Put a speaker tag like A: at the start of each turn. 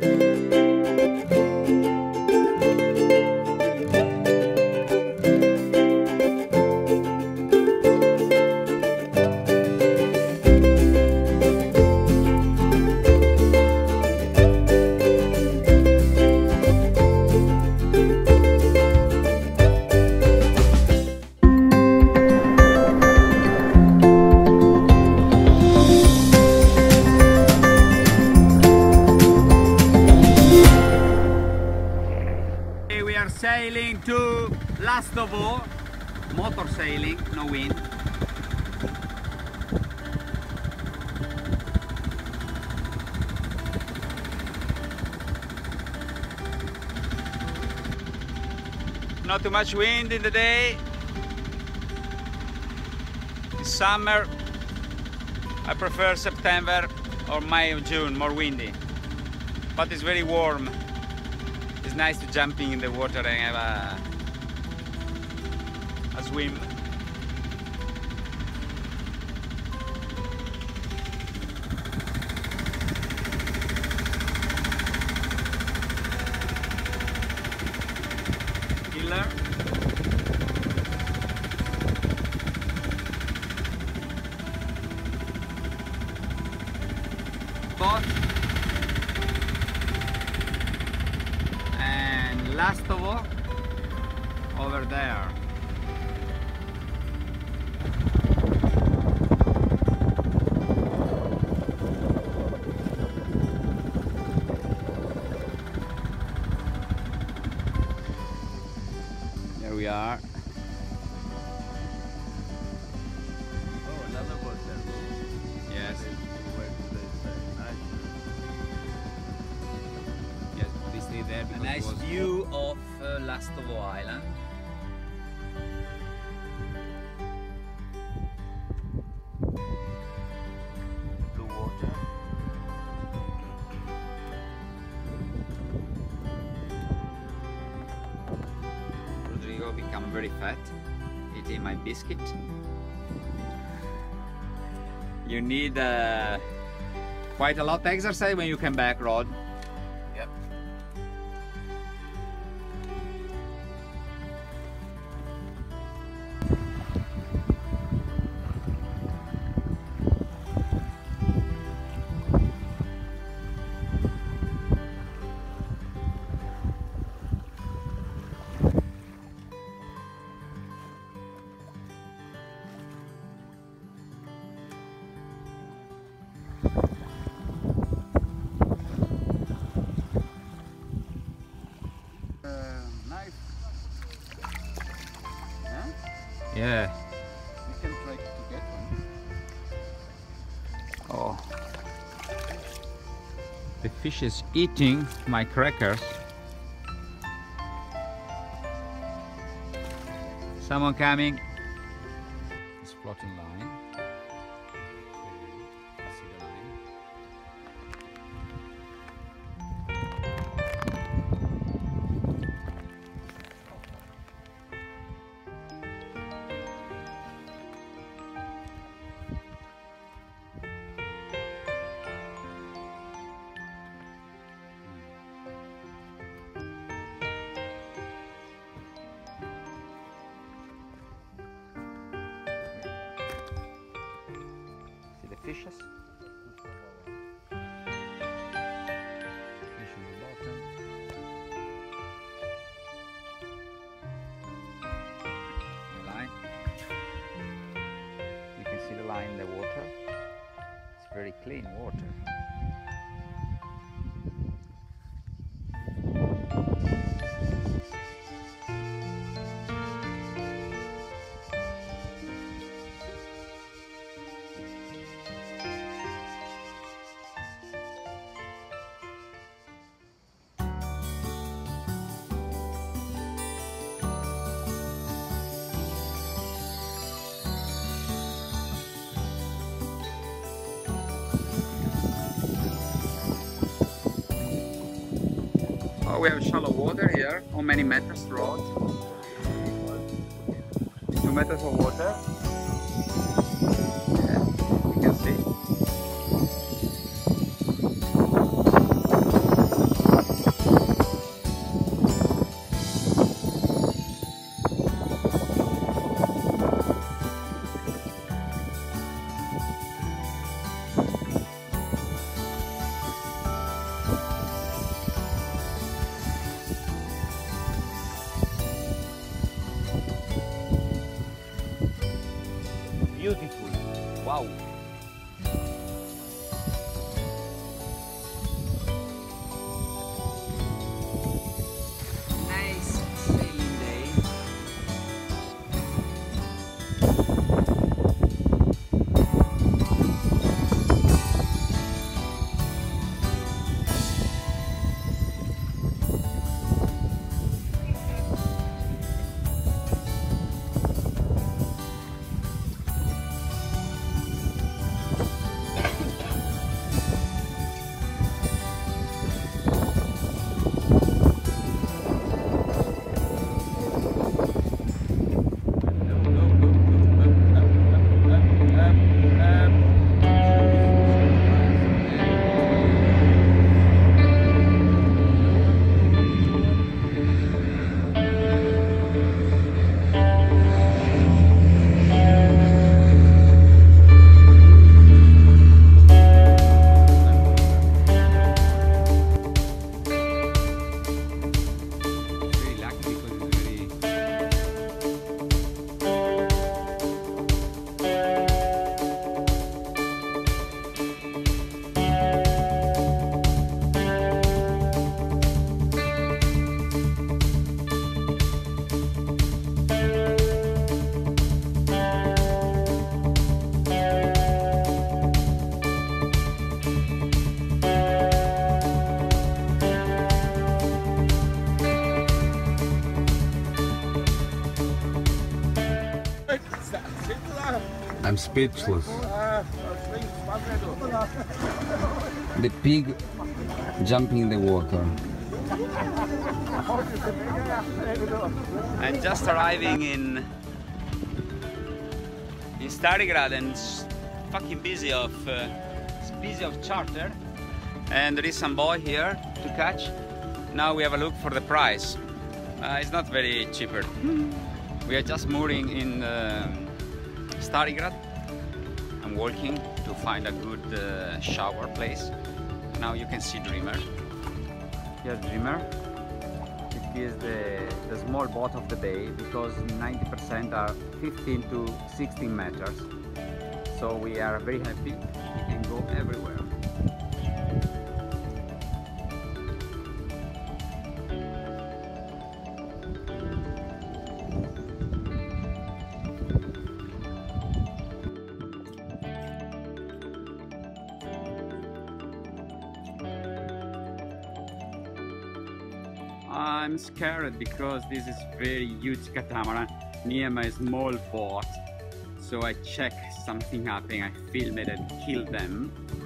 A: Sailing to Lastovo, motor sailing, no wind. Not too much wind in the day. This summer I prefer September or May or June, more windy, but it's very warm. It's nice to jumping in the water and have a swim. Killer. Boat. Lastovo over there. There we are.
B: Oh, another boat there.
A: Yes. Yes, we stay there because
C: A nice
A: it was
C: view of Lastovo Island.
B: Blue water.
A: Rodrigo become very fat eating my biscuit. You need quite a lot of exercise when you come back, Rod.
B: Yep.
A: Nice. Huh? Yeah.
B: You can try to get one.
A: Oh. The fish is eating my crackers. Someone coming. It's floating line. See the line. Fishes. Fish on the bottom. The line. You can see the line in the water. It's very clean water. We have shallow water here. How many meters, Rod? 2 meters of water. Yeah, you can see. Wow. Nice sailing day.
D: I'm speechless. The pig jumping in the water.
A: I'm just arriving in Starigrad and it's fucking busy of charter, and there is some boy here to catch. Now we have a look for the price. It's not very cheaper. We are just mooring in Starigrad. I'm walking to find a good shower place. Now you can see Dreamer. Here's Dreamer. It is the small boat of the bay because 90% are 15 to 16 meters. So we are very happy. We can go everywhere. I'm scared because this is very huge catamaran near my small boat. So I check something happening, I film it and kill them.